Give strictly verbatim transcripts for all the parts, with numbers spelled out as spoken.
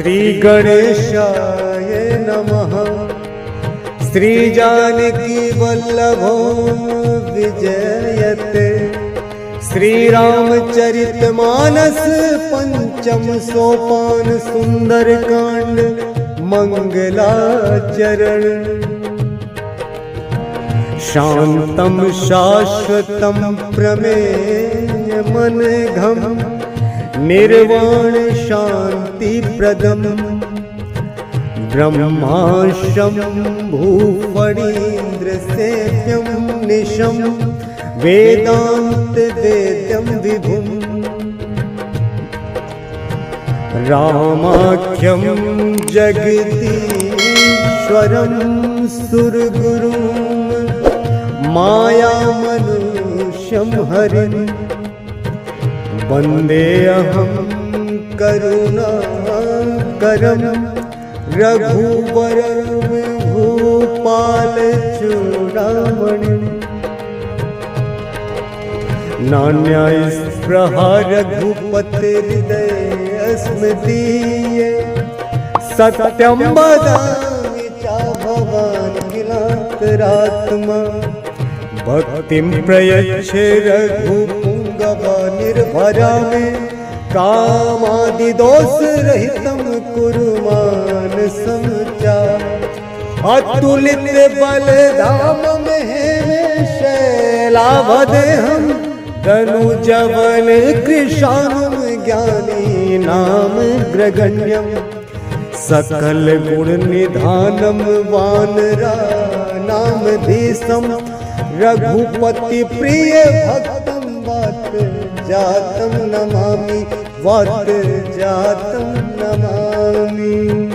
श्री गणेशाय नमः। श्री जानकी वल्लभो विजयते। श्री रामचरितमानस पंचम सोपान सुंदर कांड मंगलाचरण। शांतम शाश्वतम प्रमेय मनघम निर्वाण शांति प्रदम ब्रह्माशम भूफणीन्द्र सेव्यम निशम वेदांत वेद्यम विभुम। रामाख्यम जगदीश्वरम सुरगुरुम माया मनुष्यम हरिं वन्देऽहं करुणाकरं रघुवरं भूपालचूडामणिं। नान्यास्पृहा रघुपतिर्हृदयस्मदीये सत्यं वदामि च भवान् किलान्तरात्मा। भक्तिं प्रयच्छ रघुपुंगवा निर्भरा मे कामादिदोष रहितं कुरु मानसं च। अतुलित बलधाम में शैलावदेहं तनुजबल कृशानुं ज्ञानी नाम ग्रगण्यं। सकल गुण निधानम वानरा नाम धीसम रघुपति प्रिय भक्तम वात जातम नमामि वात जातम नमामि।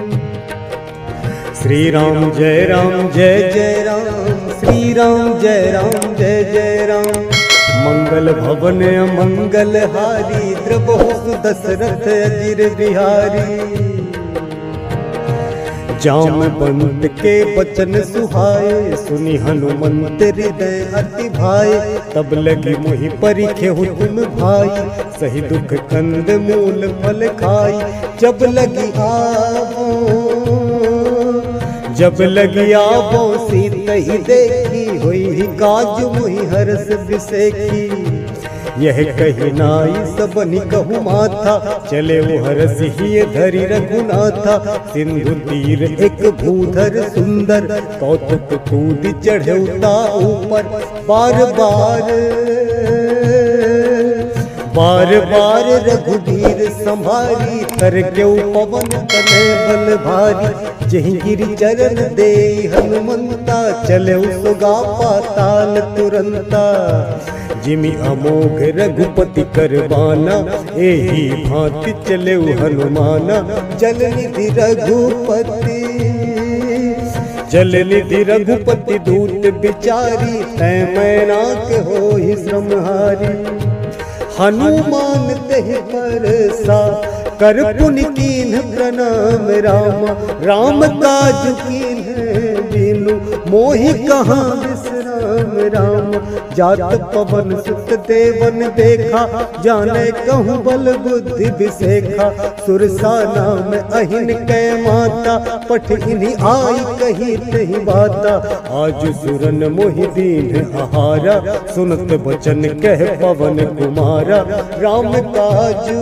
श्री राम जय राम जय जय राम। श्री राम जय राम जय जय राम। मंगल भवन मंगल हारी द्रबहु दशरथ अजिर बिहारी। जामवंत के बचन सुहाए सुनि हनुमंत हृदय अति भाए। तब लगी मोहि परिखे तुम भाई सही दुख कंद मूल फल खाई। जब लगी आवो जब लगी आवो सीत ही देखी हुई ही काज मोहि हरस बिसेखी। यह कही नाई सबनि कहु माथा चले वो हरस ही धरि रघुनाथा। सिंधु तीर एक भूधर सुंदर कौतुक कूद चढ़े ऊपर। बार बार बार बार रघुवीर संभारी कर क्यों पवन तने बल भारी। जहि गिरि चरण दे हनुमंता चले सुगा पाताल तुरंता। जिमि अमोघ रघुपति करबाना एही भांति चले हनुमाना। जल निधि रघुपति जल निधि रघुपति दूत बिचारी तै मैना के हो ही श्रमहारी। हनुमान तेह परसा कर पुनि कीन्ह प्रणाम रामा। राम काज कीन्ह बिनु मोहि कहाँ विश्राम राम। जात पवन सुत देवन देखा जाने कहूँ बल बुद्धि विसेखा। सुरसा नाम अहिन कै माता पठ इन्हीं आई कही तही बाता। आज सुरन मोहि दीन आहारा सुनत बचन कह पवन कुमारा। राम काजू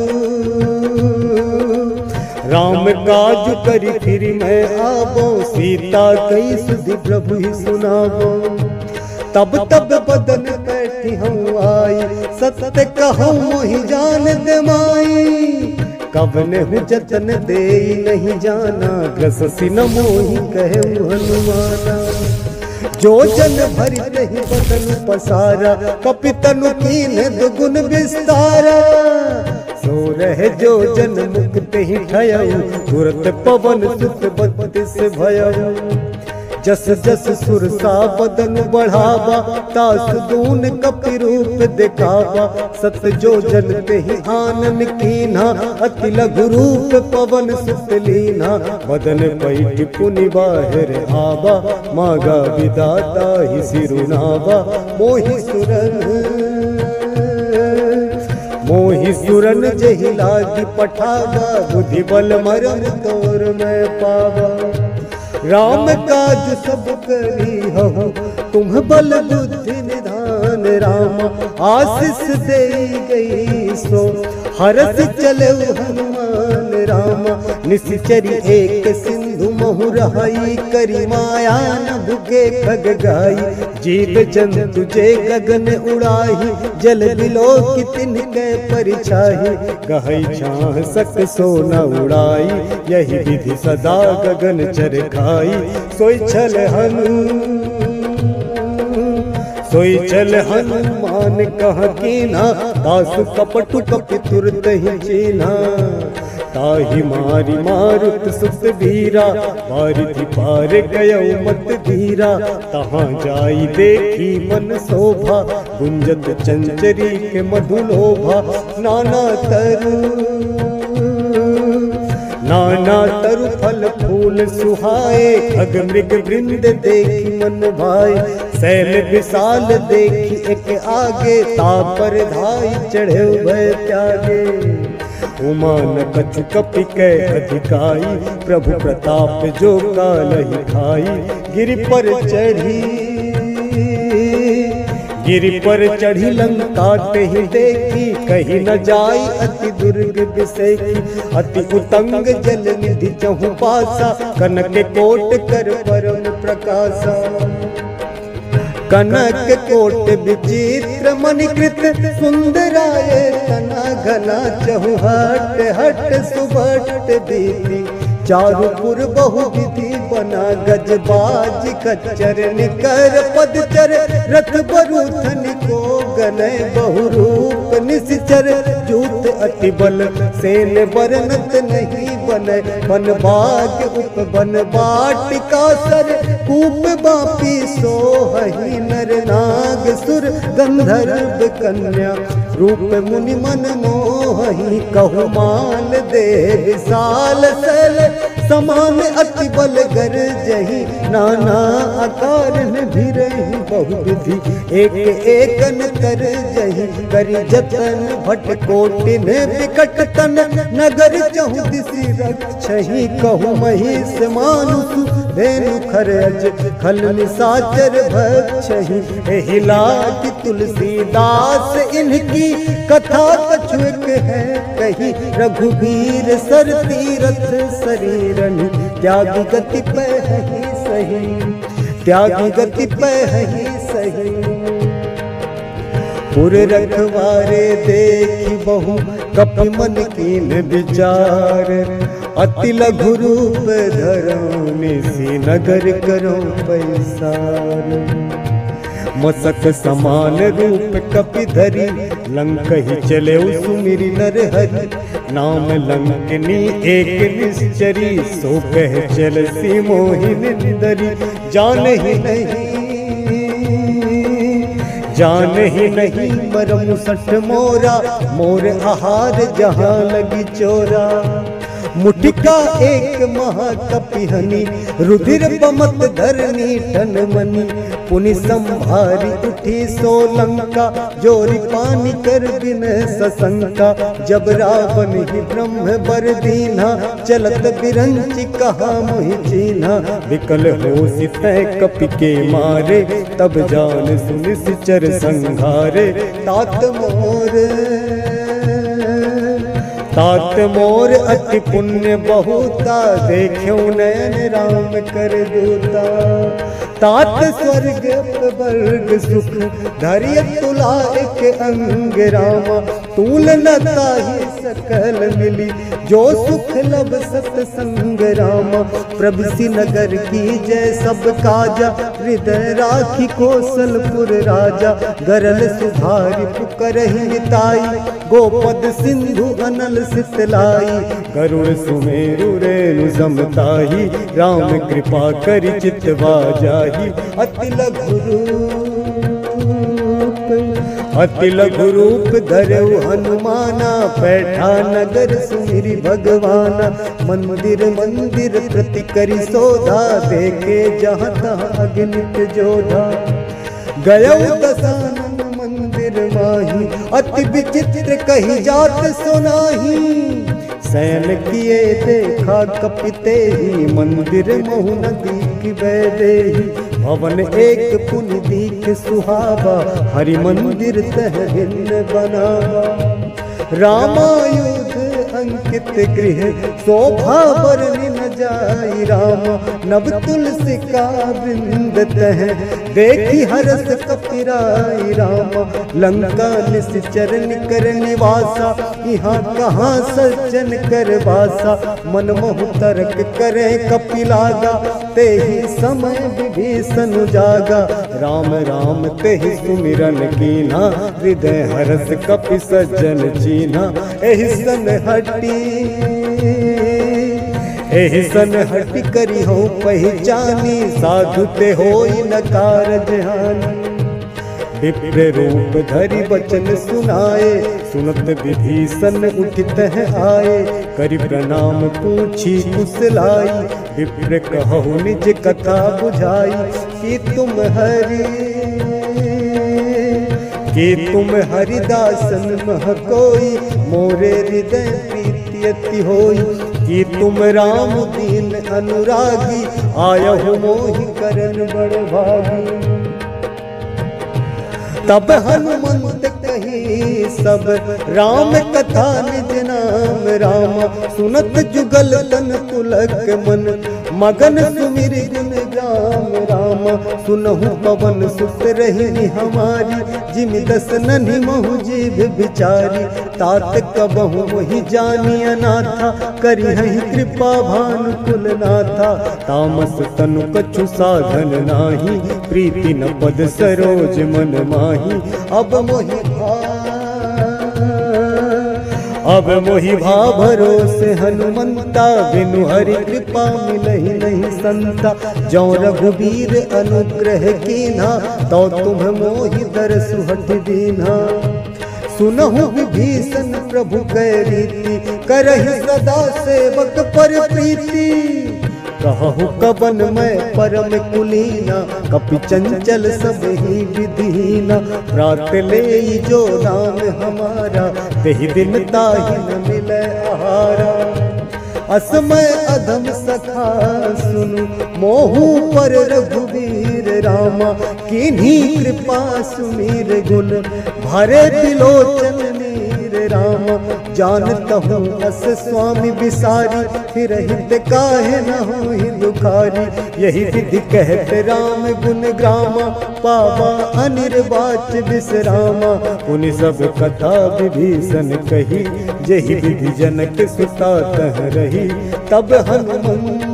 राम काज करी फिर मैं आवो सीता कई सुधि प्रभु ही सुनावो। तब तब बदन बैठी हूँ आई सत्य कहूँ मोहि जान दे माई। कवने हूँ जतन दे नहीं जाना ग्रससी न मोहि कहे हनुमाना। जो जन भरि नहीं बदन पसारा कपितनु कीन दुगुन विस्तारा। सो रहे जो जन मुक्त ही ठयऊ तुरत पवन सुत बत्तीस भयऊ। जस जस सुरसा बदन बढ़ावा तास दून कपि रूप दिखावा। सत जो जन ते ही आनन कीन्हा अति लघु रूप पवन सुत लीन्हा। बदन पैठ पुनि बाहिर आवा मागा विदाता ही सिरुनावा। मोहि सुरन मोहि मोहि सुरन जहि लागी पठावा, बुद्धि बल मरम तोर मैं पावा। राम काज सब करी हूँ, तुम बल बुद्धि निधान। राम आशीष दे गई सो, हरस चले हनुमान। राम निश्चरी एक सिंधु महु रहाई, करी माया न भुगे खग गाई। जीव जंतु जे गगन उड़ाही, जल बिलो की तिनके परिछाही। गहई छाह सक सो न उड़ाई, यही विधि सदा गगन चर खाई। सोई छल हनु सोई चल हनुमान कह कीना, दासु कपटु कपि तुरत ही चीना। ताहि मारी मारुत सुत वीरा, बारिधि पार गयो मत धीरा। तहाँ जाई देखी मन शोभा, गुंजत चंचरी के मधुलोभा। नाना तरु नाना तरु फल फूल सुहाए, खग मृग वृंद देखी मन भाए। शैल विशाल देखी एक आगे, तापर धाई चढ़े भय त्यागे। उमान कछु कपि कै अधिकाई, प्रभु प्रताप जो कालहि खाई। गिरि पर चढ़ी गिरि पर चढ़ी लंका तेहि देखी, कहीं न जाई अति दुर्ग विषयी। अति उतंग जल निधि चहु पासा, कनक कोट कर परम प्रकाशा। कनक कोट विचित्र मणिकृत, सुंदराय तना घना चहु हट हट सुबट बीती। चारुपुर बहु विधि बना, गजबाज खच्चर निकर पदचर। रथ बरूथन को गनय बहुरूप निश्चर, जूत अति बल सेन बरनत नहीं बनय। बन बाग उप बन बाटिका सर, कूप बापी सोहहि नर नाग सुर। गंधर्व कन्या रूप मुनि मन मोहहि, कहु माल दे विशाल सल। समान अति बल गर जही, नाना आकार में भी रही बहुविधि। एक एकन कर जही, करी जतन भट कोटिन विकट तन। नगर चहु दिशि रक्षहि, कहु महिष मानुष धेनु खरज। खल निसाचर भक्षहि, एहि लागी तुलसीदास इनकी। कथा कछुक है कही, रघुबीर सर तीरथ शरीरनि। त्यागी गति पे ही सही, त्यागी गति पे ही सही। पुर रखवारे देखी बहु, कपि मन कीन विचार। अति लघु रूप धरो, निसी नगर करो पैसार। मसक समान रूप कपि धरी, लंक ही चले सुमिरि नर हरि। नाम लंकनी एक निश्चरी, सो कह चल सी मोहिनी दरी। जान ही नहीं जान ही नहीं मरम सठ मोरा, मोर आहार जहाँ लगी चोरा। मुठिका एक महाकपिहनी, रुधिर पमत धरनी ठन मनी। पुनि संभारी उठी सोलंका, जोरी पानी कर बिन सशंका। जब रावण ही ब्रह्म बर दीना, चलत बिरंचि कहा मोहि चीन्हा। विकल हो सितै कपि के मारे, तब जान सुनि सिचर संघारे। तात मोर तात मोर अति पुण्य बहुता, देखो नयन राम कर दूता। तात स्वर्ग वर्ग सुख, धैर्य तुला एक अंग रामा। तूल न ताहि सकल मिली, जो सुख लब सतसंग रामा। प्रभुसी नगर की जय सब काजा, हृदय राखी कौशलपुर राजा। गरल सुधारि पुकरहि ताई, गोपद सिंधु अनल सितलाई। करुण सुमेरु रेणु समताही, राम कृपा करि चितवा जाही। अति लघु अति लघु रूप धरऊ हनुमाना, बैठा नगर सुमिरि भगवाना। मंदिर मंदिर प्रति करि शोधा, देखे जहाँ तहाँ अगणित जोधा। गयऊ दशानन मंदिर माही, अति विचित्र कही जात सुनाही। सैन किए देखा कपिते ही, मंदिर महु नदी की बैदेही। भवन एक पुनि दीख सुहावा, हरि मंदिर तह भिन्न बनावा। रामायुध अंकित गृह, शोभा बरनि न जाई रामा। नव तुलसी का वृंद तह, देखी हरस कपिराई रामा। लंका निश्चर निकर निवासा, यहाँ कहाँ सज्जन कर वासा। मन मोह तर्क करे कपिलागा, ते ही समय विभीषण जागा। राम राम ते ही सुमिरन कीना, हृदय हरस कपि सज्जन चीना। एहि सन हटी एहि सन हटि करी हो पहचानी, साधु ते होई न कारज हानि। विप्र रूप धरि वचन सुनाए, सुनत विभीषण उठित आए। करि प्रणाम पूछी कुशलाई, विप्र कहु निज कथा बुझाई। कि तुम हरि कि तुम हरिदासन मह कोई, मोरे हृदय प्रीति अति होई। कि तुम राम दीन अनुरागी, आयहु मोहि करन बड़ भागी। तब हनुमंत कही सब, राम कथा निज नाम रामा। सुनत जुगल तन पुलक मन, मगन सुमिर गुण राम रामा। सुनहु पवन सुत रही हमारी, जिमि दस नन्हि महु जीव बिचारी। तात कबहु मोहि जानी अनाथा, करिहहि कृपा भानु कुल नाथा। तामस तनु कछु साधन नाही, प्रीति न पद सरोज मन माही। अब मोहि अब मोहि भा भरोसे हनुमंता, बिनु हरि कृपा मिलहि नहीं संता। जौ रघुबीर अनुग्रह कीन्हा, तो तुम मोहि दरसु हठि दीन्हा। सुनहु विभीषण प्रभु कै रीति, करहि सदा सेवक पर प्रीति। कहु कवन मैं परम कुलीना, कपि चंचल सब ही विधीना। प्रात ले जो नाम हमारा, तेहि दिन ताहि न मिलै आहारा। असमय अधम सखा सुनु, मोहु पर रघुवीर रामा। किन्हीं कृपा सुमीर गुण, भरे त्रिलोचन नीर रामा। जानता हूँ अस स्वामी बिसारी, फिर हित काहे न होहि दुखारी। यही विधि कहते राम गुण ग्रामा, पावा अनिर्वाच विश्रामा। पुनि सब कथा विभीषण कही, जेहि विधि जनक सुता तह रही। तब हनुमंत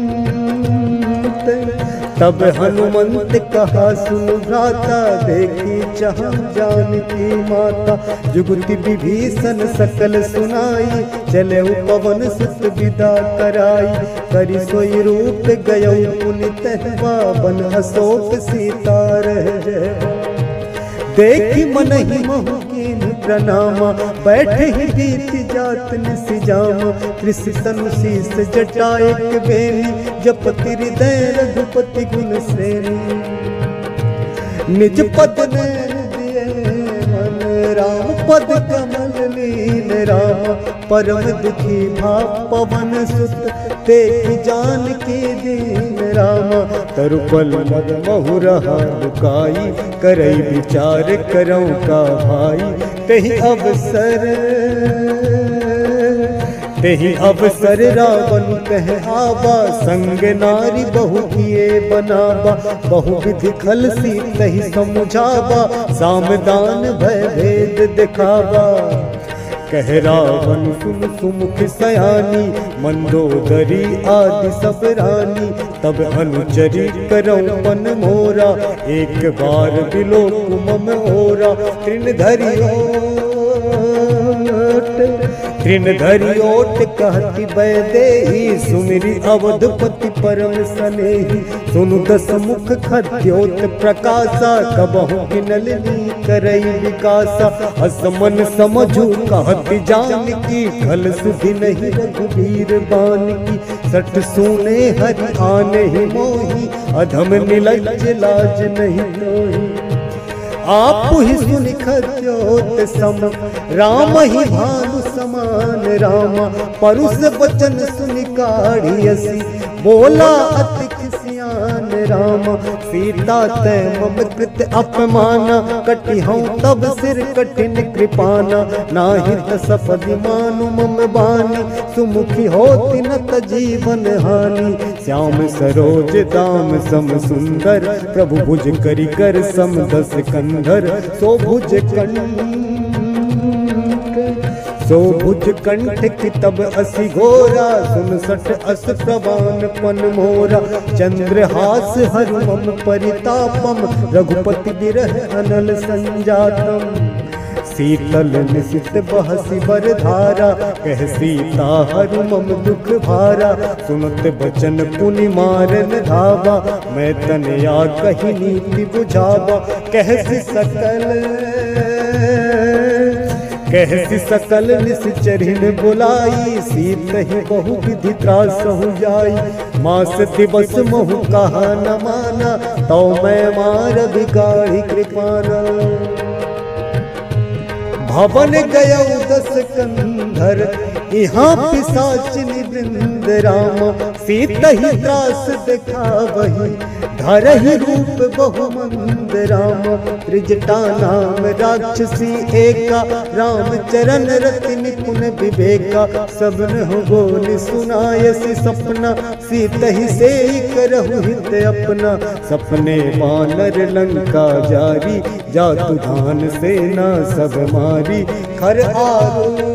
तब हनुमंत कहा सुन भ्राता, देखी चाह जानकी माता। जुगति विभीषण सकल सुनाई, चले पवन सुत विदा कराई। करि सोई रूप गयौ पुनि तहवा, बन अशोक सीता रह। देखी मन ही महु कीन्ह प्रणामा, बैठे ही बीति जात निसिजामा। कृषि तनु शीस जटा एक बेनी, जपति हृदय रघुपति गुण श्रेणी। निज पद नैन दिए मन, राम पद कमल लीन रामा। परम दुखी भा पवन सुत, देखि जानकी दीन रामा। तरुपल मद महु रहा लुकाई, करई विचार करऊं का भाई। तेहि अवसर तेहि अवसर रावण कह आवा, संग नारी बहु किए बनावा। बहु विधि खल सी तहि समुझावा, सामदान भय भेद दिखावा। कह रावण सुन सुमुख सयानी, मंदोदरी आदि सब रानी। तब अनुचरी करऊं मन मोरा, एक बार बिलोक मम ओरा। तृण धरि तृण धरि ओट कहति बैदेही, सुमिरि अवधपति परम सनेही। सुनु दस मुख खद्योत प्रकाशा, कबहु किनलिनी करई विकासा। असमन समझू कहति जानकी, खल सुधि नहीं रघुबीर बानकी। सठ सुने हरि आने ही मोही, अधम निलज्ज लाज नहीं तोही। आप ही सुनिखद्योत सम, राम ही भानु समान रामा। परुष वचन सुनि काढ़ियसी, बोला अति खिसियान रामा। सीता ते मम कृत अपमाना, कटि हूँ तब सिर कठिन कृपाना। नाहि त सपदि मानु मम बानी, सुमुखी होति न त जीवन हानि। श्याम सरोज दाम सम सुंदर, प्रभु भुज करि कर सम दस कंधर। सो भुज कंठ सो भुज कंठ की तब असि घोरा, सुन सठ अस प्रवान पन मोरा। चंद्रहास हरु मम परितापम, रघुपति बिरह अनल संजातम। शीतल निशित बहसी बर धारा, कह सीता हरु मम दुख भारा। सुनत बचन पुनि मारन धावा, मैं तनया कही नीति बुझावा। कहसी सकल कहसी सकल निश्चरिन बुलाई, सीत ही बहु विधि त्रासहु जाई। मास दिवस महु कहा न माना, तो मैं मार बिगाड़ी कृपाना। भवन गय दस कंधर, यहाँ पिशाचिनी वृंद रामा। सीत ही त्रास देखा वही, धर ही रूप बहुमंद रामा। त्रिजटा नाम राक्षसी एका, राम चरण रति निपुण विवेका। सबन हो बोल सुनायसी सपना, सीत ही से करहु हित अपना। सपने वानर लंका जारी, जातु धान सेना सब मारी। खर आरूढ़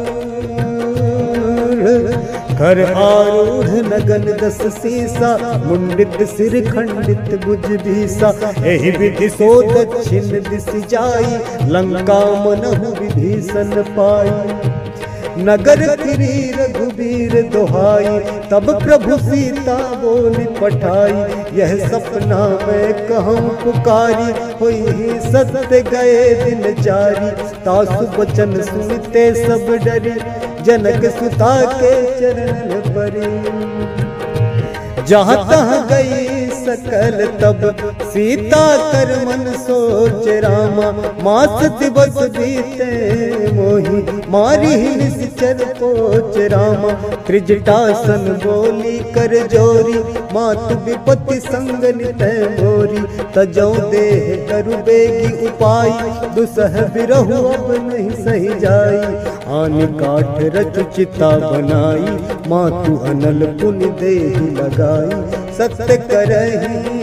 खर आरूढ़ नगन दस सीसा, मुंडित सिर खंडित भुज भीसा। एहि विधि सो दक्षिण दिस जाई, लंका मनहु विभीषण पाई। नगर फिरी रघुबीर दोहाई, तब प्रभु सीता बोली पठाई। यह सपना मैं कहूँ पुकारी, होई ही सत्य गए दिन चारी। तासु बचन सुनते सब डरी, जनक सुता के चरण परी। जहाँ तहाँ गई सकल तब, सीता कर मन सोच रामा। मास दिवस बीते मोही, मारी ही निश्चर पोच रामा। त्रिजटासन बोली कर जोरी, मातु विपत्ति संग नितय मोरी। तजौ देह करु बेगी उपाय, दुसह बिरहु अब नहीं सही जाई। आन काठ रच चिता बनाई, मातु अनल पुनि देहि लगाई। सत्य करहि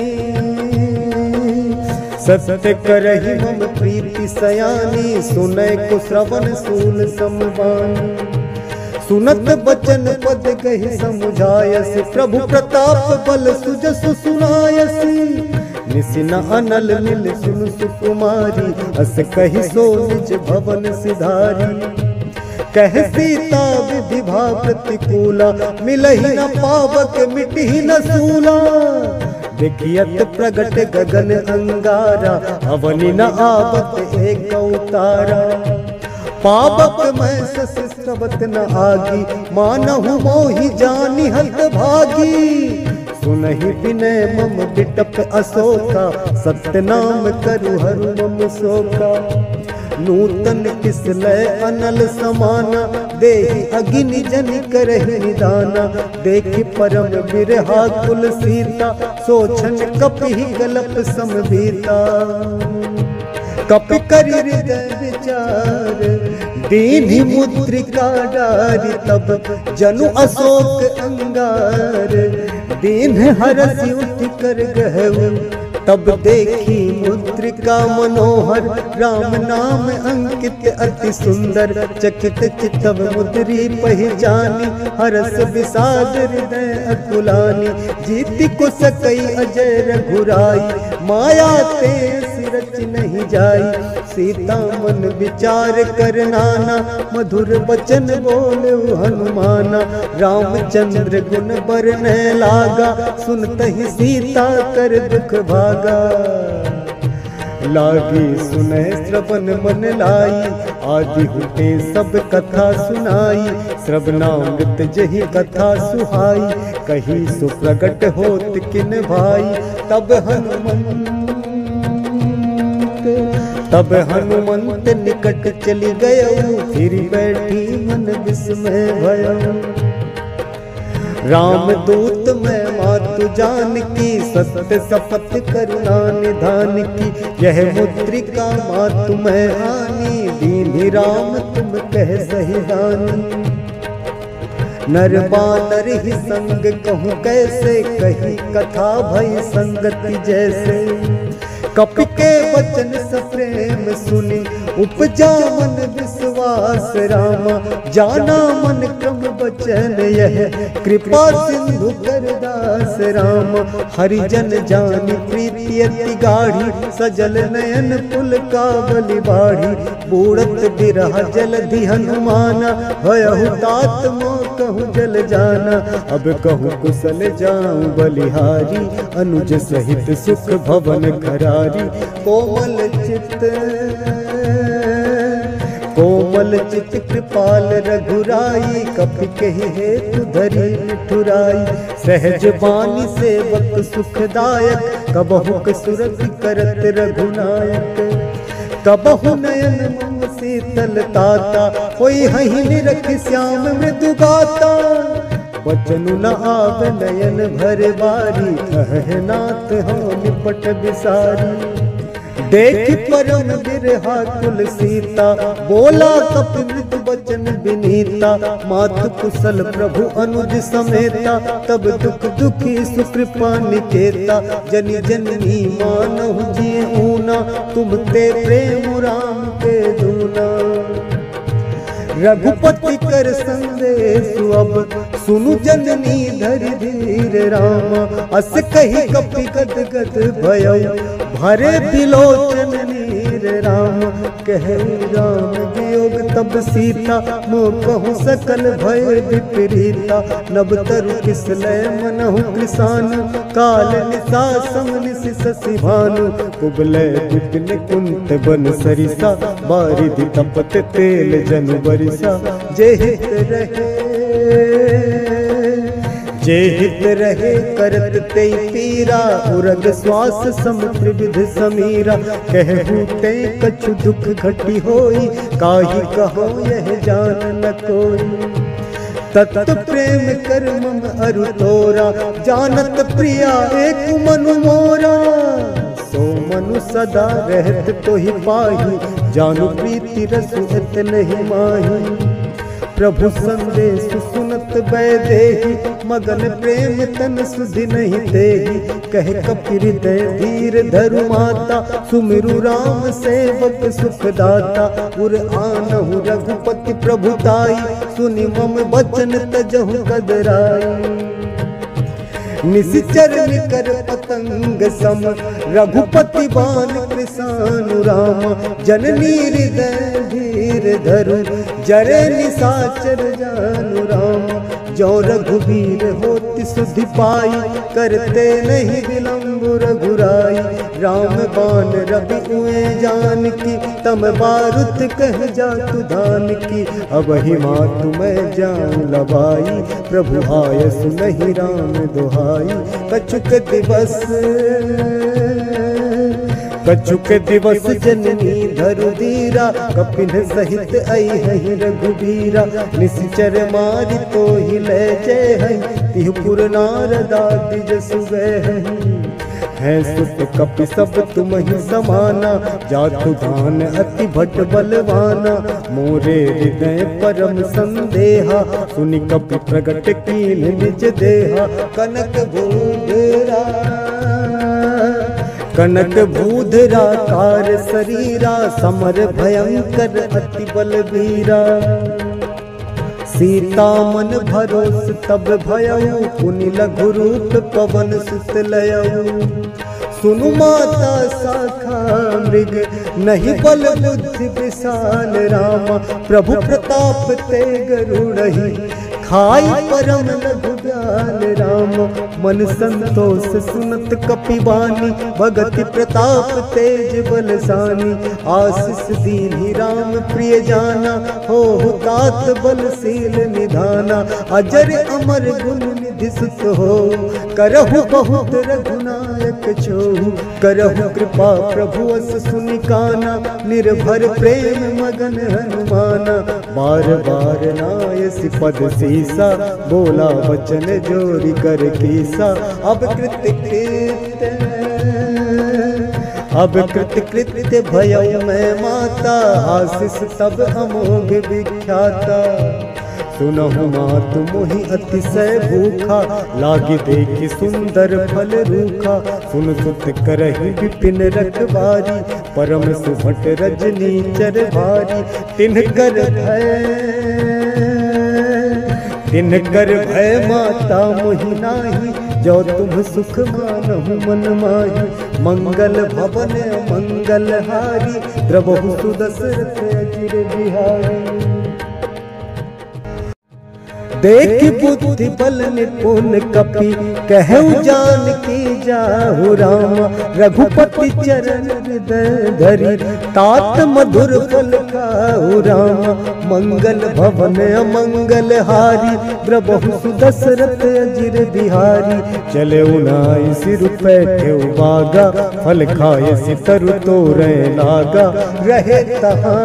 सत्य करहि मम प्रीति सयानी, सुनय को श्रवण सूल समबानी। सुनत बचन पद कहि समुझायसि, प्रभु प्रताप बल सुजसु सुनायसि। निसिना अनल मिल सुन सुकुमारी, अस कहि सो निज भवन सिधारी। कह सीता विधि भा प्रतिकूला, मिलहि न पावक मिटहि न सूला। देखियत प्रगट गगन अंगारा, अवनि न आवत एक अवतारा। पावक मैं सस श्रवत न आगी, मानहु मोहि जानि हत भागी। सुनहि विनय मम बिटप अशोका, सत्य नाम करु हरु मम शोका। नूतन किसलय अनल समाना, देहि अगिनि जनि करहि निदाना। देखि परम बिरहा कुल सीता, सोचन कपिहि गलप समभीता। कपि करि हृदय विचार, दीन्हि मुद्रिका डारि। तब जनु अशोक अंगार, दीन्ह हरसि उठि कर गहु। तब देखी मुद्रिका मनोहर, राम नाम अंकित अति सुंदर। चकित चितव मुद्री पहचानी, हरस विषाद हृदय अकुलानी। जीति को सकई अजय रघुराई, माया ते सिरच नहीं जाई। सीता मन विचार कर नाना, मधुर बचन बोले हनुमाना। रामचंद्र गुण बरनय लागा, सुनतहि सीता कर दुख भागा। लागी सुनै श्रवण मन लाई, आदि हुते सब कथा सुनाई। श्रवणामृत जही कथा सुहाई, कही सुप्रगट होत किन भाई। तब हनुमंत तब हनुमंत निकट चली गयऊ, फिर बैठी मन विस्मय भयऊ। राम दूत मैं मातु जानकी, सत्य शपथ करुणा निधान की। यह मुद्रिका मातु मैं आनी, दीन्ही राम तुम कह सही दानी। नर बानर ही संग कहूँ कैसे, कही कथा भई संगति जैसे। कपि के वचन सप्रेम सुनी, उपजा मन विश्वास रामा। जाना मन क्रम वचन यह, कृपा सिंधु करदास रामा। हरिजन जानी प्रीति अति गाढ़ी, सजल नयन पुल का बलि बाढ़ी। बूढ़त बिरह जलधि हनुमाना, भयहु तात मोह कहूँ जल जाना। अब कहूँ कुशल जाऊँ बलिहारी, अनुज सहित सुख भवन खरारी। कोमल चित्त कोमल चित्त कृपाल रघुराई, कपि कहि हेतु धरी ठुराई। सहज बानी सेवक सुखदायक, कबहु सुरति करत रघुनायक। कबहु नयन मम शीतल ताता, कोई हहि निरख श्याम मृदु गाता। बचनु न आव नयन भर बारी, कह नाथ हो निपट बिसारी। देख परम बिरहा कुल सीता, बोला कपि मृदु बचन विनीता। मातु कुशल प्रभु अनुज समेता, तब दुख दुखी सुकृपा निकेता। जनि जननी मानहु जिय ऊना, तुम ते प्रेम राम के दूना। रघुपति कर संदेश अब, सुनु जननी धरि धीर रामा। अस कही कपि गद गद भयऊ, भरे बिलोचन नीर राम। कह राम वियोग तब सीता, मोह कहूँ सकल भय विपरीता। नब तरु किसलय मनहु कृसानु, काल निशा सम निशि शशि भानु। कुबलय विपिन कुंत बन सरिसा, बारिधि तपत तेल जनु बरिसा। जे हित रहे जे हित रहे करत ते पीरा, उरग श्वास सम त्रिविध समीरा। कहूँ ते कछु दुख घटी होई, काहि कहो यह जान न कोई। तत् प्रेम कर मम अरु तोरा, जानत प्रिया एक मनु मोरा। सो मनु सदा रहत तो ही पाही, जानु प्रीति रसु हित नहीं माही। प्रभु संदेश सुनत बैदेही, मगन प्रेम तन सुधि नहीं देही। कह कपि हृदय धीर धरु माता, सुमिरु राम सेवक सुखदाता। उर आनहु रघुपति प्रभुताई, सुनि मम बचन तजहु कदराई। निशिचर निकर पतंग सम, रघुपति बान कृसानु राम। जननी हृदय धीर धरु, जरे निशाचर जानु राम। जो रघुवीर होति सुधि पाई, करते नहीं विलंब रघुराई। राम बाण रवि हुए जान की, तम बारुत कह जातु धान की। अब ही मातु मैं जाऊं लबाई, प्रभु आय सुनहि राम दोहाई। कछुक दिवस कछुक दिवस जननी धरु धीरा, कपिन सहित आई है रघुबीरा। निश्चर मारि तो ही ले जय है, तिहुपुर नारदादि जसु गए है। सुत कपि सब तुम ही समाना, जातु धान अति भट बलवाना। मोरे हृदय परम संदेहा, सुनि कपि प्रगट कीन निज देहा। कनक भूधरा कनक भूधरा कार शरीरा, समर भयंकर अति बलबीरा। सीता मन भरोस तब भयऊ, पुनि लघु रूप पवन सुत लयऊ। सुनु माता शाखा मृग, नहीं बल बुद्धि विशाल रामा। प्रभु प्रताप ते गरुड़हि, खाई परम लघु ब्याल राम। मन संतोष सुनत कपि बानी, भगति प्रताप तेज बलसानी। आशीष दीन्हि राम प्रिय जाना, हो तात बलशील निधाना। अजर अमर गुण बुद्धि सुत हो, करहु बहुत रघुनायक छोहु, करहु कृपा प्रभु अस सुनि काना, निर्भर प्रेम मगन हनुमाना। बार बार नायसि पद सीसा, बोला वचन जोरी कर कीसा। अब कृत कृत्य अब कृत कृत्य भयउ मैं माता, आशीष तब अमोघ विख्याता। सुनहु मातु मोहि अतिशय भूखा, लागी देखि सुंदर फल रूखा। सुन सुत करहि विपिन रखवारी, परम सुभट रजनी चर भारी। तिनकर भय तिनकर भय माता मोहि नाही, जो तुम सुख मानहु मन माही। मंगल भवन मंगल हारी, द्रवहु सुदशरथ अजिर बिहारी। देखि बुद्धि बल निपुण कपि, कहु जानकी जाहु रामा। रघुपति चरण हृदय धरि, तात मधुर फल खाहु रामा। मंगल भवन अमंगल हारी, द्रवहु सुदशरथ अजिर बिहारी। चले उनाई सिर पैठे बागा, फल खाए सितरु तोरे लागा। रहे तहाँ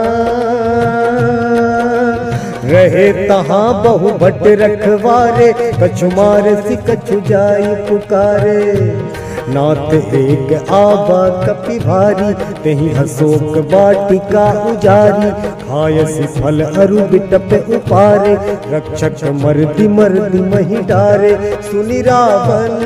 रहे तहाँ बहु भट रखवारे, कछु मारसि कछु जाई पुकारे। नाथ एक आबा कपि भारी, तेहि अशोक वाटिका उजारी। खायसि फल अरु बिटप उपारे, रक्षक मर्दि मर्दि महि डारे। सुनि रावण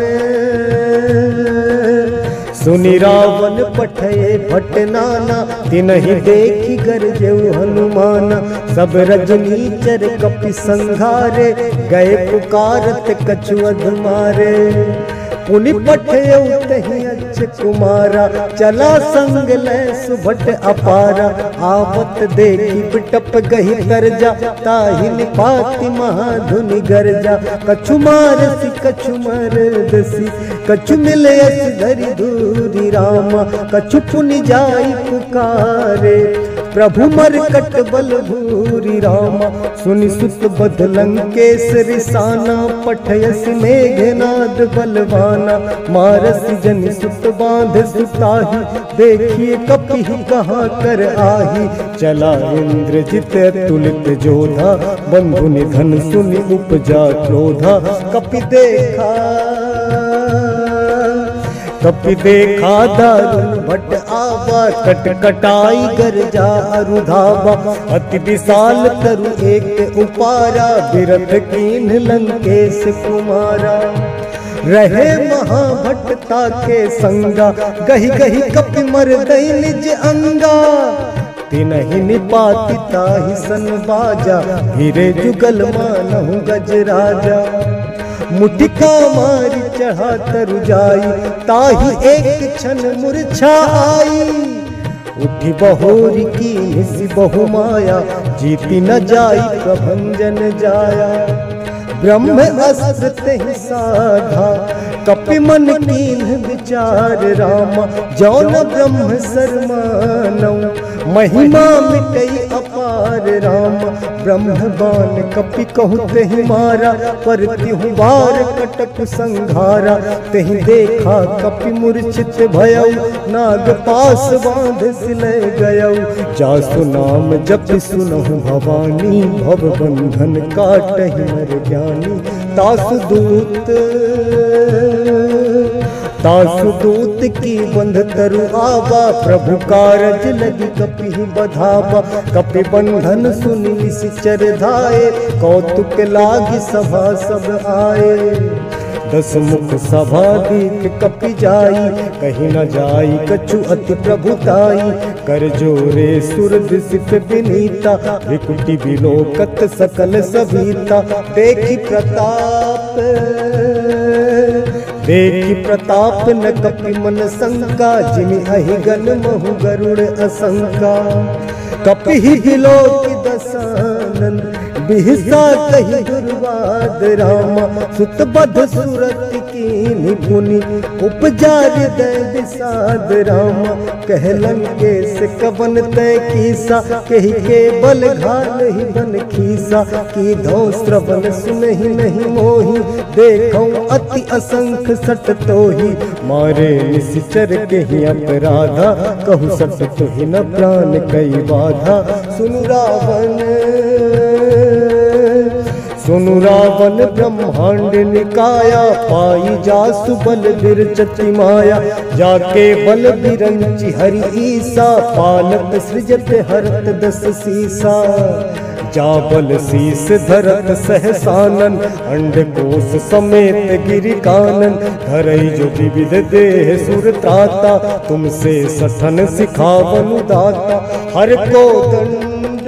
सुनि रावण पठये भट नाना, तिनहि देखि गरजेउ हनुमाना। सब रजनीचर कपि संघारे, गए पुकारत कछु अधमारे। पुनि पठयउ तहि अच्छ कुमारा, चला संग लै सुभट अपारा। आवत देखि बिटप गहि तरजा, ताहि निपाति महाधुनि गरजा। कछु मारसि कछु मरदसि, कछु मिलयसि धरि धूरि रामा। कछु पुनि जाई पुकारे, प्रभु मरकट बल भूरि रामा। सुनि सुत बध लंकेश रिसाना, पठयसि मेघनाद बलवाना। मारसि जनि सुत बांध सुताहि, देखिए कपिहि कहाँ कर आही। चला इंद्रजित तुलित जोधा, बंधु निधन सुनि उपजा क्रोधा। कपि देखा कपि देखा दारुण भट आवा, कट कटाई गरजा अरुधावा। अति विशाल तरु एक उपारा, बिरथ कीन्ह लंकेश कुमारा। रहे महाभट्टता के संगा, गहि गहि कपि मरदई निज अंगा। तिनहि निपाति ताहि सन बाजा, हीरे जुगल मानहु गजराजा। मुटिका मारी चढ़ा तरु जाई, ताहि एक क्षण मूर्छा आई। उठी बहोरी की निसि बहु माया, जीति न जाई प्रभंजन जाया। ब्रह्म अस्त्र तेहि साधा, कपि मन कीन्ह विचार रामा। जौन ब्रह्म सरमानौ, महिमा मिटई अपार रामा। ब्रह्म बाण कपि कहु तेहि मारा, पर तिहु बार कटक संघारा। तेहि देखा कपि मूर्छित भयउ, नाग पास बांध सिलय गयउ। जासु नाम जपि सुनहु भवानी, भव बंधन काटहि नर ज्ञानी। तासु दूत तासु दूत की बंध तरु आवा, प्रभु कारज लगी कपि बधावा। कपि बंधन सुनि निशिचर धाये, कौतुक लागी सभा सब आए। दस मुख सभा दीख कपि जाई, कहीं न जाई कछु अति प्रभुताई। कर जोरे सुर दिसित विनीता, विकुटी विलोकत सकल सभीता। देखि प्रताप देखि प्रताप न कपि मन शंका, जिनि अहिगन महु गरुड़ असंका। कपि ही विलोकि दसानन, बिहसा कहि दुर्वा बाद रामा सुत बध सुरत की निपुनि उपजा हृदय विषाद रामा कहलन के से कवन तय कीसा कही के बल घाल ही बन खीसा की धौ श्रवण सुनहि नहीं मोहि देखौ अति असंख्य सट तोहि मारे निश्चर के ही अपराधा कहु सट तोहि न प्राण कई बाधा सुनु रावण सुनु रावण ब्रह्मांड निकाया पाई जासु बल बिरचति माया जाके बल बिरंचि हरि ईसा पालत सृजत हरत दस सीसा जाबल शीस धरत सहसानन अंडकोश समेत गिरि कानन धरई जो विविध देह सुर त्राता तुमसे सठन सिखावनु दाता हर को दंड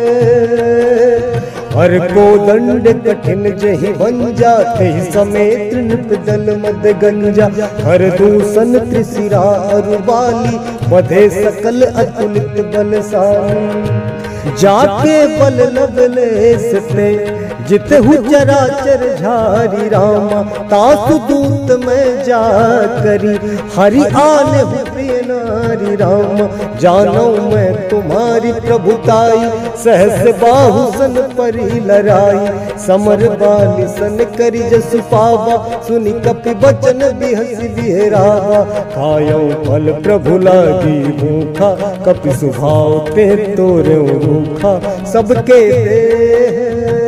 हर को दंड कठिन जहि भंजा तेहि समेत नृप दल मद गंजा हर दूषण त्रिशिरा अरुबाली बधे सकल अतुलित बलशाली जाके बल लवलेश ते जित हु चराचर झारी रामा तासु दूत में जा करी हरि आने हु प्रिय नारी रामा जानो मैं तुम्हारी प्रभुताई सहस बाहु सन परी लराई समर बाली सन करी जसु पावा सुनि कपि बचन बिहसि बिहरावा खायो फल प्रभु लागी भूखा कपि सुभाव ते तोरे रूखा सबके देह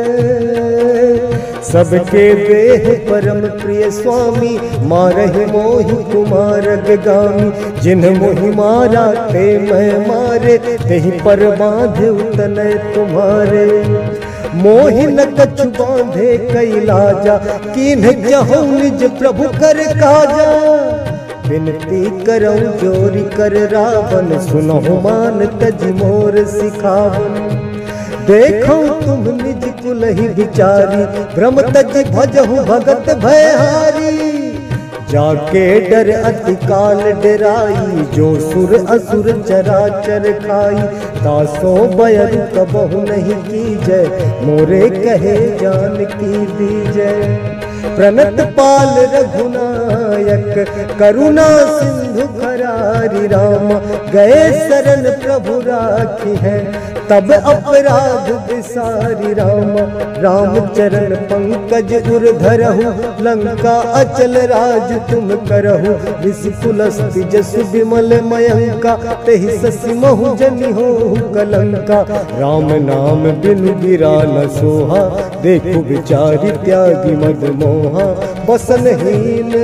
सबके देह परम प्रिय स्वामी मारहि मोहि कुमार गामी जिन मोहि मारा ते मैं मारे तेहि पर बांधे उतने तुम्हारे मोहि न कछु बांधे कैलाजा कीन्ह जहु निज प्रभु कर काजा विनती करौ जोरी कर रावण सुनहु मान तज मोर सिखावन देखो तुम निज कुल ही विचारी भ्रम तज भजहु भगत भयहारी जाके डर अति काल डराई जो सुर असुर चराचर खाई तासो बयरु कबहु नहीं कीजय मोरे कहे जान की दीजय प्रणत पाल रघुनायक करुणा सिंधु खरारी रामा गए शरण प्रभु राखी है तब अपराध विसारी रामा राम चरण पंकज उर धरहु लंका अचल राज तुम करहु विषकुलस्ति जसु विमल मयंका तेहि ससि महु जनि हो कलंका राम नाम बिनु गिरा न सोहा देखु विचारी त्यागी मद मोहा बसनहीन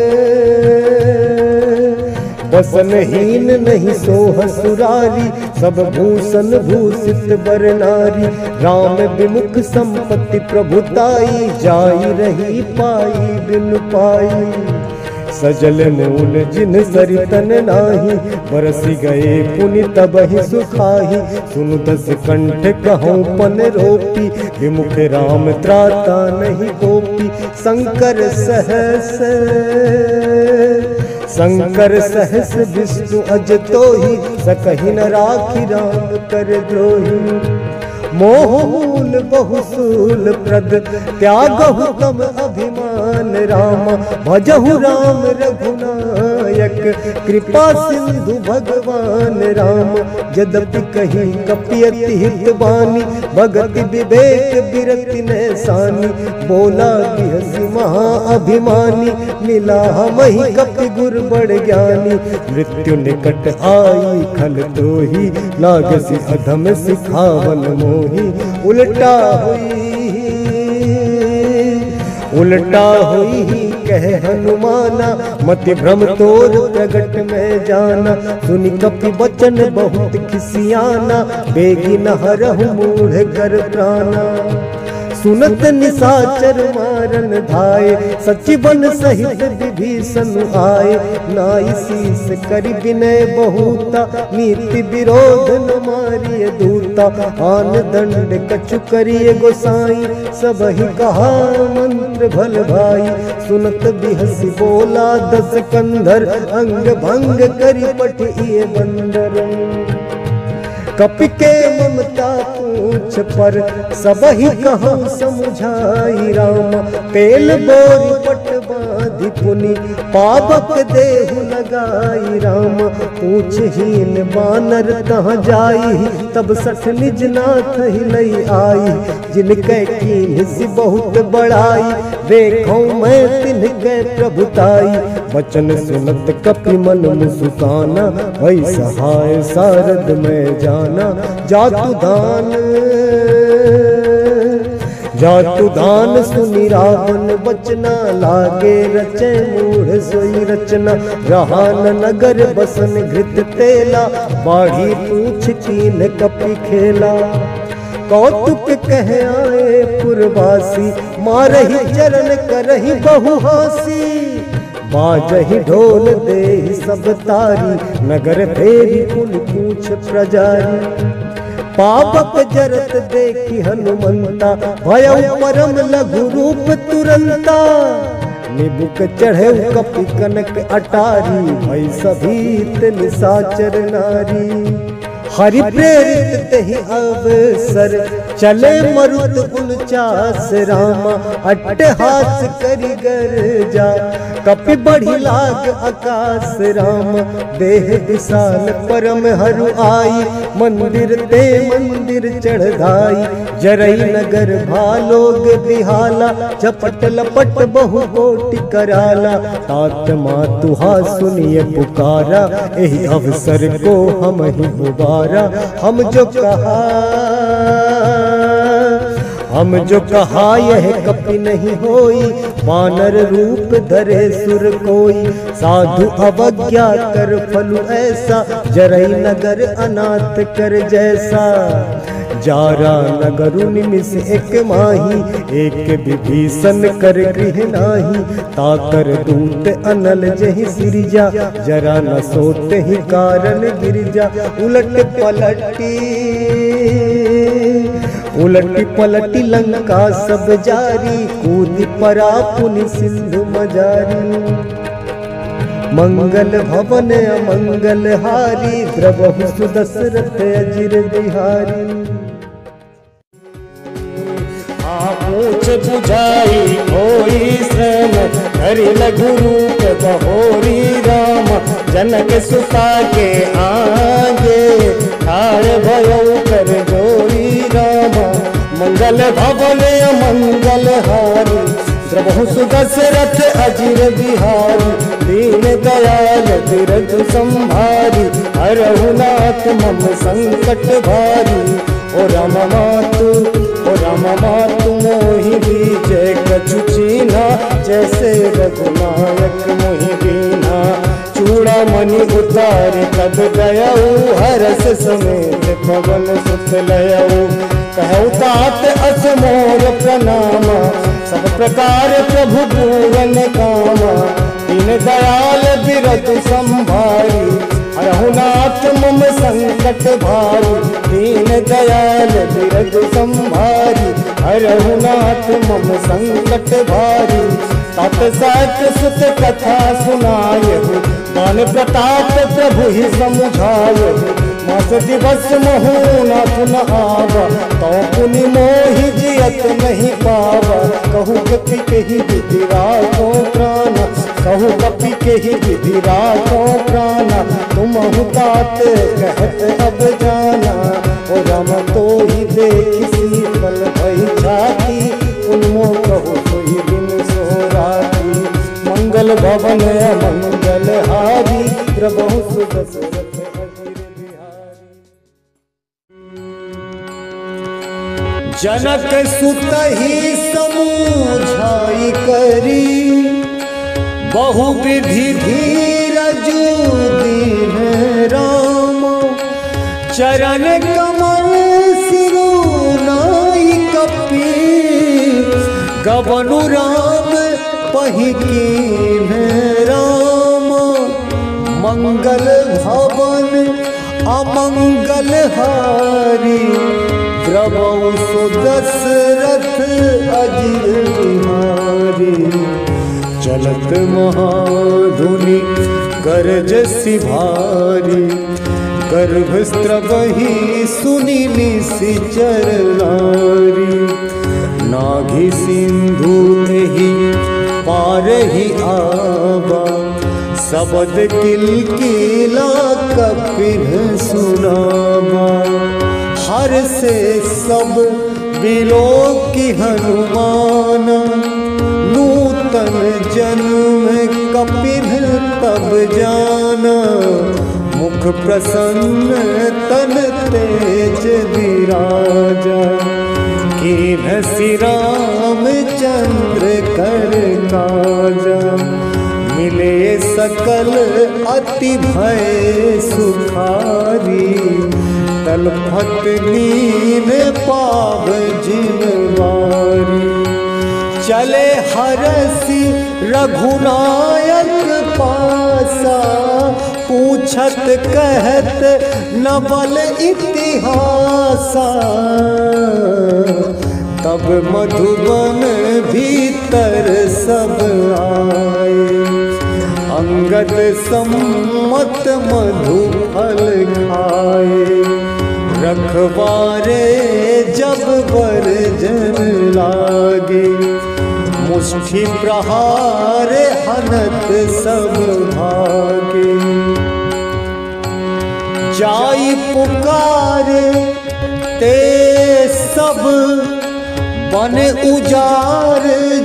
बसनहीन नहीं सोह सुरारी सब भूषण भूषित बर नारी राम विमुख संपत्ति प्रभुताई जाई रही पाई बिन पाई सजल मूल जिन सरितन नाही बरसी गए पुनि तबहि सुखाही सुनु दस कंठ कहूँ पन रोपी विमुख राम त्राता नहीं गोपी शंकर सहस शंकर सहस विष्णु अज तोहि सकहि न राखी राम कर द्रोही मोह मूल बहुसूल प्रद त्यागहु तम अभिमान राम भजहु राम रघुनायक कृपा सिंधु भगवान राम यद्यपि कही कपियति हित बानी भगति विवेक बिरति नैसानी बोला बिहसी महा अभिमानी मिला हमहि कपि गुर बड़ ज्ञानी मृत्यु निकट आई खल तोहि लागसी अधम सिखावन मोहि उल्टा हुई उल्टा हुई कह हनुमाना मति भ्रम तोर प्रगट में जाना सुनि कपि बचन बहुत खिसियाना बेगी न हरहु मूढ़ कर प्राणा सुनत निशाचर मारन धाये सचिवन सहित विभीषण आए नाई शीस करि विनय बहुता नीति विरोध न मारिय दूता आन दंड कछु करिय गोसाई सब ही कहा मंत्र भल भाई सुनत बिहसी बोला दस कंधर अंग भंग करि पठिए बंदर कपि के ममता पूछ पर सब ही कहूँ समझाई राम। तेल बोरी पट बांधि पुनि पावक देहु लगाई राम। पूछहीन बानर कहाँ जाई तब सठ निज नाथ ही लई आई। जिनके कीन सी बहुत बड़ाई देखो मैं तिनके प्रभुताई। वचन सुनत कपि मन मुस्काना वही सहाय सारद में जाना। जातु दान जातु दान सुनि रावण बचना लागे रचे मूढ़ सोई रचना। रहा न नगर बसन घृत तेला बाढ़ी पूछ कीन कपि खेला। कौतुक कह आए पुरवासी मारही चरण करही बहुहासी। बाजही ढोल दे सब तारी नगर फेरी पुन पूछ प्रजारी। पावक जरत देखी हनुमंता भयउ परम लघु रूप तुरंता। निबुक चढ़े कपि कनक अटारी भई सभीत निशाचर नारी। हरि प्रेरित तेहि अवसर चले मरुत उनचास रामा। अट्टहास करि गर्जा कपि बढ़ी लाग आकाश राम। देह विशाल परम हरु आई मंदिर ते मंदिर चढ़ाई। जरई नगर भालोग बिहाला झपट लपट बहु कोटि कराला। तात मातुहा सुनिए पुकारा एहि अवसर को हम ही गुबारा। हम जो कहा हम जो कहा यह कपि नहीं होई। वानर रूप धरे सुर कोई साधु अवज्ञा कर फलु ऐसा। जरई नगर अनाथ कर जैसा। जारा नगरु निमिष एक माही एक विभीषण कर गृह नाही। ताकर दूत अनल जहि सिरजा जरा न सोते ही कारण गिरजा। उलट पलटी उलटी पलटी लंका सब जारी। कूद परा पुनि सिंधु मजारी। मंगल भवन अमंगल हारी द्रवहु सुदशरथ अजिर बिहारी। पूछ बुझाई होई श्रम हरि लघु रूप बहोरी राम। जनक सुता के आगे ठाड़ भयो कर जोरी राम। मंगल भवन मंगल हारी द्रवहु सुदशरथ अजिर बिहारी। दीन दयाल बिरधु संभारी हरहु नाथ मम संकट भारी। ओ राम मातु ओ राम मातु मोहि बीजय कछु चीन्हा। जैसे रघुनायक मोहि दीन्हा। चूड़ामणि उतारि तब गयऊ हरस समेत पवन सुत लयऊ। कहु तात अस मोर प्रणामा सब प्रकार प्रभु पूरन कामा। दीन दयाल बिरधु संभारी हरहु नाथ मम संकट भारी। दीन दयाल बिरधु संभारी हरहु नाथ मम संकट भारी। तात सात सुत कथा सुनायहु दान प्रताप प्रभु ही समुझायहु। मास दिवस महु नाथ न आवा तो पुनि मोहि जियत नहीं पावा। कहु कपि केहि विधि राखो प्राण कहु कपि केहि विधि राखो प्राण। तुमहु तात कहत अब जाना। ओ राम तो ही देखि शीतल भई छाती। उन्मो कहु सोई दिन सो राती। मंगल भवन मंगल हारी द्रवहु सुदशरथ जनक सुत ही समझाई करी बहु विधि धीरज दीन राम। चरण कमल सिरु नाई कपि गबनु राम पहि कीन राम। मंगल भवन अमंगल हारी द्रवहु सुदशरथ अजिर बिहारी। चलत महाधुनि गरजसि भारी गर्भस्त्रवही सुनि निशिचर नारी, नाघि सिंधु एहि पारहि आवा, शबद किलकिला कपिल सुनावा। हर से सब बिलोकी हनुमान, नूतन जन्म कपिल तब जाना, मुख प्रसन्न तन तेज विराजा, कीन्ह श्री राम चंद्र कर काजा, मिले सकल अति भय सुखारी, तलफत नीन पाव जिनवारी। चले हरसि रघुनायक पासा, पूछत कहत न बल इतिहासा, तब मधुबन भीतर सब आए, अंगद सम्मत मधु फल खाए, रखवारे जब वर्जन लागे, मुष्टि प्रहार हनत सब भागे। जाई पुकार ते सब बन उजार,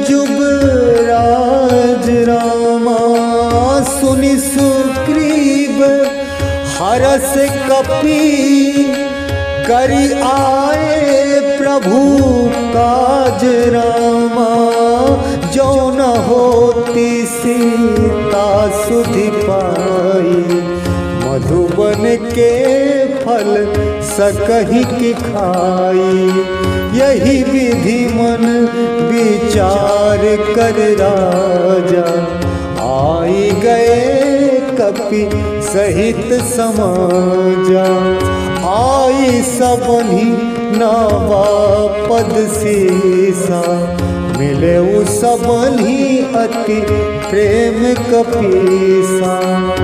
जुबराज रामा सुनि सुग्रीव, हरस कपि करि आए, प्रभु काज रामा, जो न होती सीता सुधि पाई, मधुबन के फल सकहि की खाई। यही विधि मन विचार कर राजा, आई गए कपि सहित समाजा, आई सबनि नावा पद सीसा, मिले उ सबनि अति प्रेम कपीसा।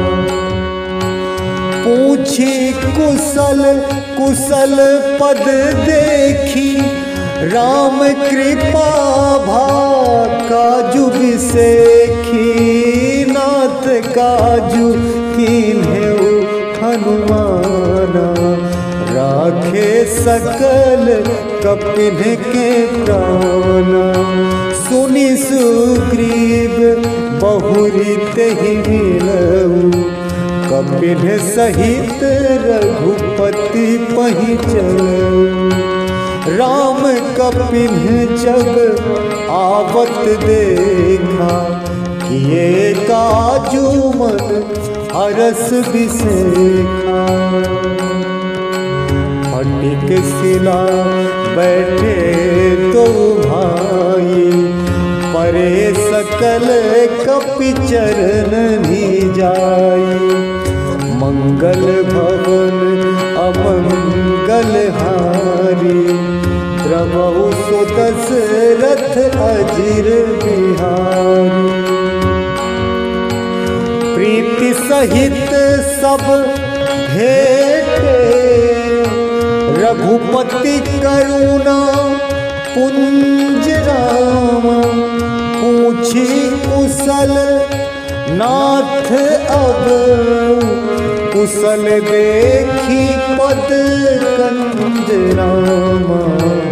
पूछी कुशल कुशल पद देखी, राम कृपा भा काजु बिसेखी, नाथ काजु कीन्हेउ हनुमाना, राखे सकल कपिन के प्राणा। सुनि सुग्रीव बहुरी तेहि मिलऊ, कपिन सहित रघुपति पहि चलऊ। राम कपिन जब आवत देखा, किए काजू मन हरस बिसेखा। फटिक शिला बैठे तो भाई, परे सकल कपि चरण जाई। मंगल भवन अमंगल हारी, प्रभु सो दशरथ अजिर बिहारी। प्रीति सहित सब भेटे, रघुपति करुणा पुंज रामा। पूछी कुशल नाथ अब, कुशल देखी पद कंज रामा।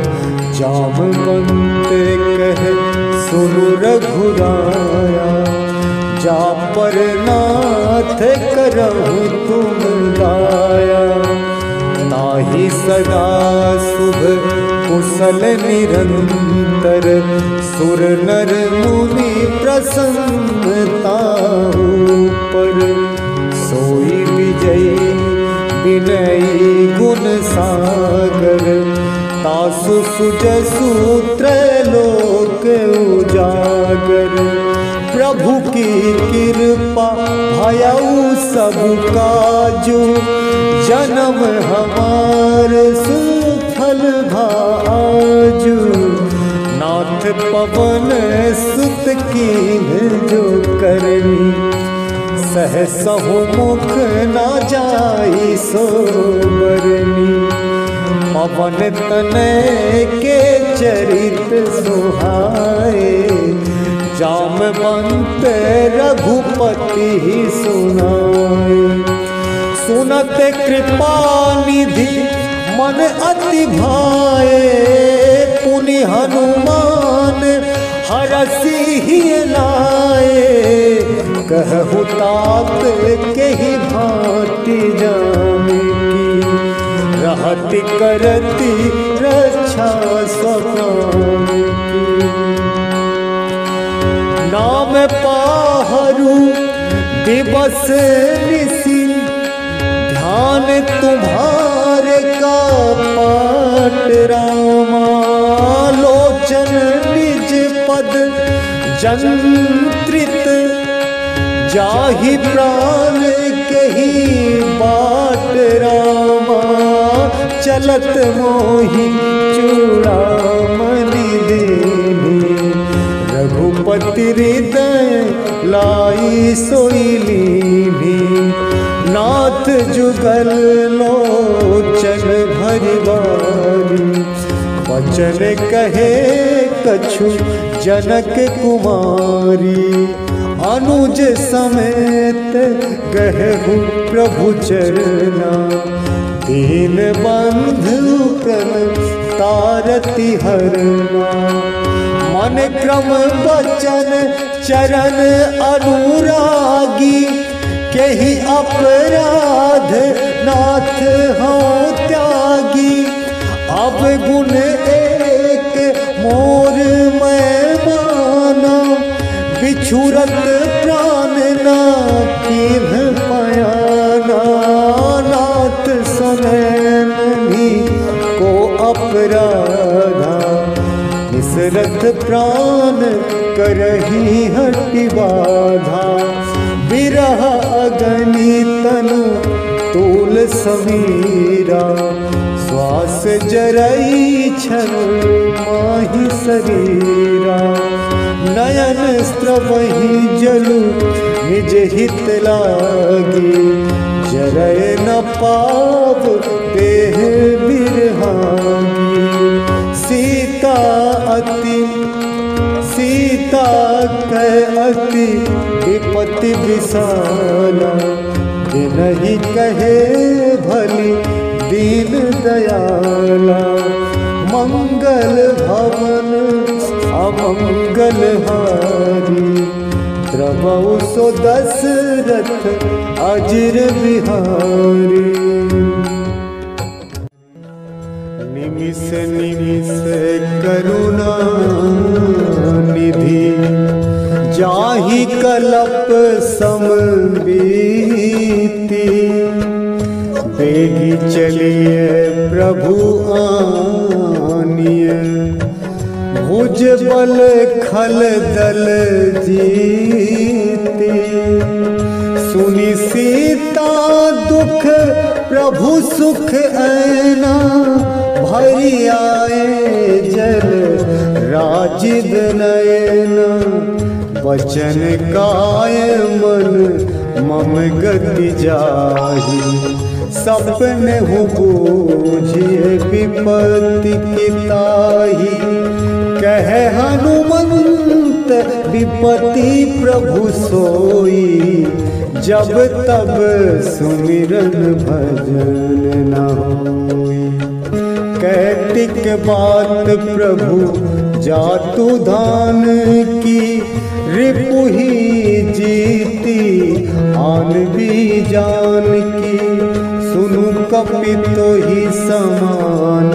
जामवंत कहे सुनु रघुराया, जा पर नाथ करहु तुम दाया। ताहि सदा शुभ कुशल निरंतर, सुर नर मुनि प्रसन्नता पर। सोई विजयी विनयी गुण सागर, तासु सुजसु त्रैलोक उजागर। प्रभु की कृपा भयउ सब काजू, जन्म हमार सुफल भाजू। नाथ पवन सुत कीन्ह जो करनी, सहसहु मुख न जाई सोबरनी। पवन तनय के चरित सुहाए, जामवंत रघुपति सुनाए। सुनत कृपा निधि मन अति भाए, पुनि हनुमान हरसि ही लाए। कहु तात के ही भांति जाने की, रहति करति रक्षा स्वप्न की। नाम पाहरु दिवस निसी, ध्यान तुम्हारे का पाट रामा। लोचन निज पद जंत्रित, जाहि प्राण कही बाट रामा। चलत मोहि चूड़ामणि देहि, रघुपति हृदय लाई सोई लीनी। नाथ जुगल लोचन भरि बारी, वचन कहे कछु जनक कुमारी। अनुज समेत गहु प्रभु चरना, दीन बंधु प्रण तारति हरना। मन क्रम वचन चरण अनुरागी, केहि अपराध नाथ हूँ त्यागी। अब गुण एक मोर मैं माना, बिछुरत प्राण ना कीन्ह पयाना। नाथ सनैन भी को अपराधा, निसरत प्राण करही हटि बाधा। बिरह अगनी तनु तूल समीरा, श्वास जरई छन माहि शरीरा। नयन स्त्रवहि जलु निज हित लागी, जरय न पाव देह बिरहागी। सीता अति सीता कह अति विपति विशाला, बिनहि कहे भली दीन दयाला। मंगल भवन अमंगल हारी, द्रवहु सो दशरथ अजिर बिहारी। निमिष निमिष करुणा निधि, जाहि कलप सम बीती। बेगी चलिए प्रभु आनिय, भुज बल खल दल जीती। सुनि सीता दुख प्रभु सुख ऐना, भरि आए जल राजिद नयना। वचन काय मन मम गति जाहि, सपने हूँ बूझिए विपत्ति की ताही। कह हनुमंत विपत्ति प्रभु सोई, जब तब सुमिरन भजन न होई। कैटिक बात प्रभु जातु धान की, रिपुही जीती आन भी जान की। सुनु कपितो ही समान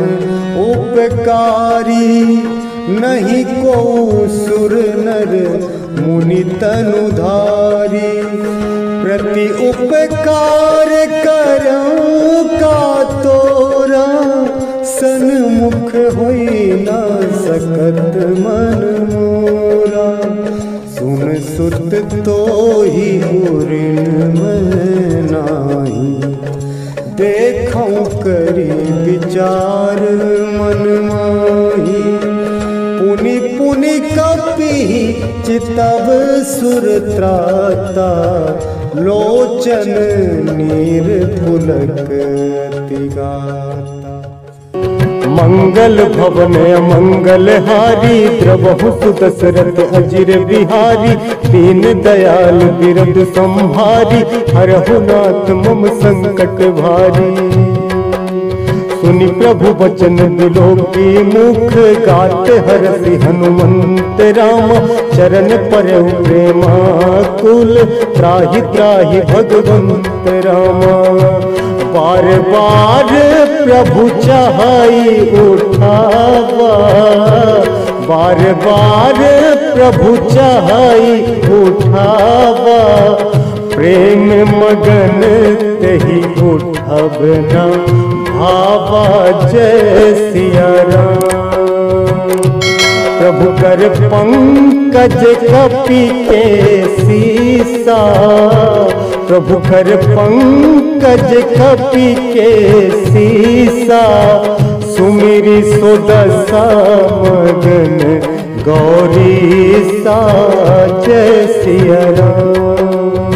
उपकारी, नहीं को सुर नर मुनि तनुधारी। प्रति उपकार करूं का तोरा, सन्मुख होई ना सकत मन मोरा। सुन सुत तो ही ऋण में नाही, देखूं करी विचार मन माही। पुनि पुनि कपि चितव सुर त्राता, लोचन नीर पुलकति गाता। मंगल भवन मंगल हारी द्रवहु सुदशरथ अजिर बिहारी दीन दयाल बिरद संभारी हरहु नाथ मम संकट भारी। सुनि प्रभु वचन बिलोकी मुख गाते हरसि हनुमंत राम चरण परउ प्रेमा कुल त्राहि त्राहि भगवंत रामा। बार बार प्रभु चाहई उठावा बार बार प्रभु चाहई उठावा प्रेम मगन तेहि उठब न भावा जय सिया राम। प्रभु कर पंकज कपि के सीसा प्रभु कर पंकज कपि के सीसा सुमिरि सुदशा मगन गौरी सा जय सिया राम।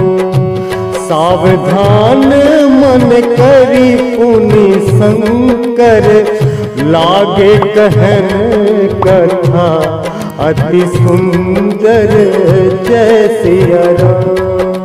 सावधान मन करी पुनि शंकर लागे कहन कथा अति सुंदर जय सिया राम।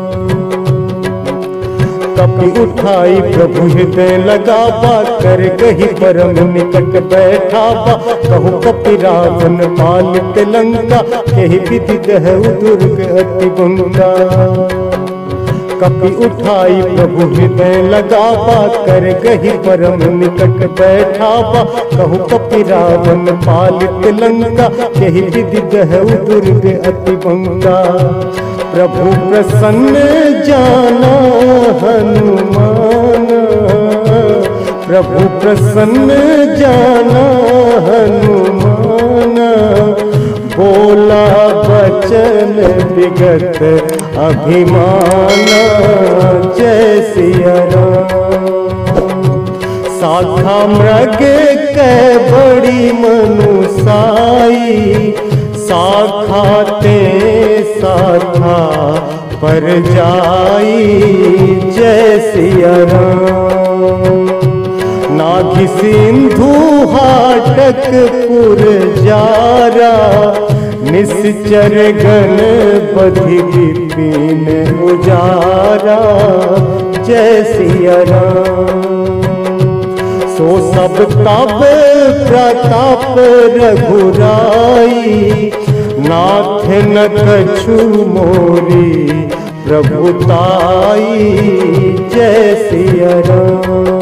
कपि उठाई प्रभु हृदय लगावा कर गही परम निकट बैठावा कहु कपि रावण पालित लंका केहि विधि दहु दुर्ग अति बंका। कपि उठाई प्रभु हृदय लगावा कर गही परम निकट बैठावा कहु कपि रावण पालित लंका केहि विधि दहु दुर्ग अति बंका। प्रभु प्रसन्न जाना हनुमान प्रभु प्रसन्न जाना हनुमान बोला वचन विगत अभिमान जय सिया राम। शाखा मृग कै बड़ी मनुसाई शाखा ते शाखा पर जाई जय सिया राम। नाभि सिंधु हाटक पुर जारा निश्चर गण बधि विपिन उजारा जय सिया राम। सो सब तब प्रताप रघुराई नाथ न कछु मोरी प्रभुताई जय सिया राम।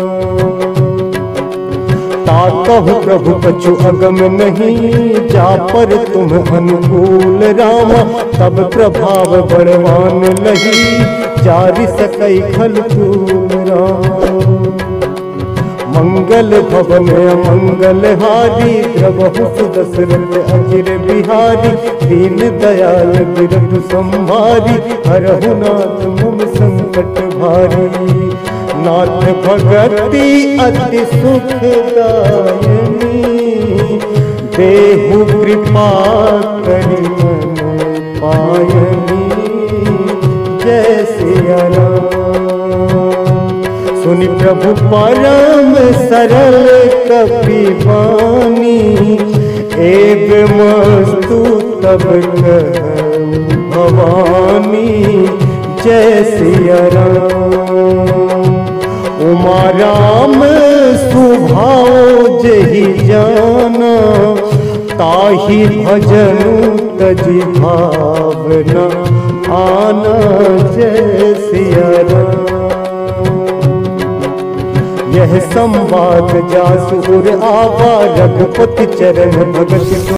ताकहु प्रभु कछु अगम नहीं जा पर तुम अनुकूल राम तब प्रभाव बलवान लही जारि सकई खल तूल राम। मंगल भवन मंगल हारी द्रवहु सुदशरथ अजिर बिहारी दीन दयाल बिरद संभारी हरहु नाथ मम संकट भारी। नाथ भगति अति सुखदायनी देहु कृपा करि मन पायनी जय सिया राम। सुनि प्रभु परम सरल कपि वाणी एव मस्तु तब कहु भवानी जय सिया राम। उमा राम सुभाव जहि जाना ताहि भजनु तजि भावना आना जय सिया राम। यह संवाद जासुर आवा रघुपति चरण भगत